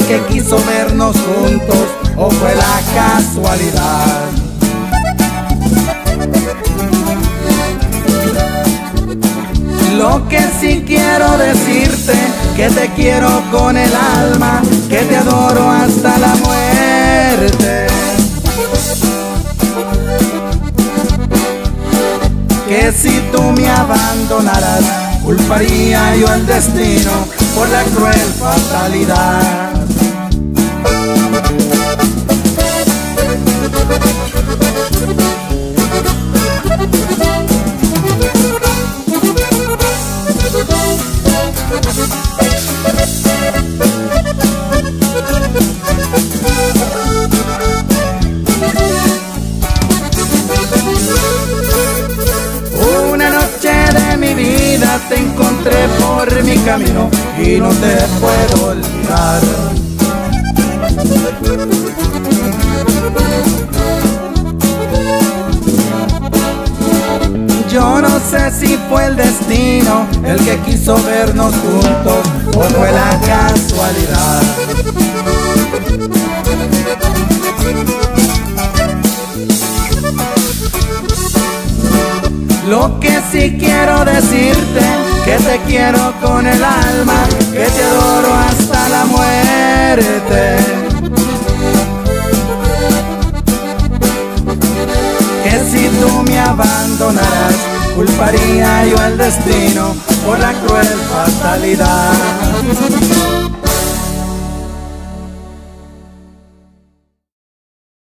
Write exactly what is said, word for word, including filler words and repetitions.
que quiso vernos juntos o fue la casualidad. Lo que sí quiero decirte, que te quiero con el alma, que te adoro hasta la muerte. Que si tú me abandonaras, culparía yo al destino por la cruel fatalidad. Una noche de mi vida te encontré por mi camino y no te puedo olvidar. Yo no sé si fue el destino el que quiso vernos juntos o fue la casualidad. Lo que sí quiero decirte, que te quiero con el alma, que te adoro hasta la muerte. Que si tú me abandonaras, culparía yo al destino por la cruel fatalidad.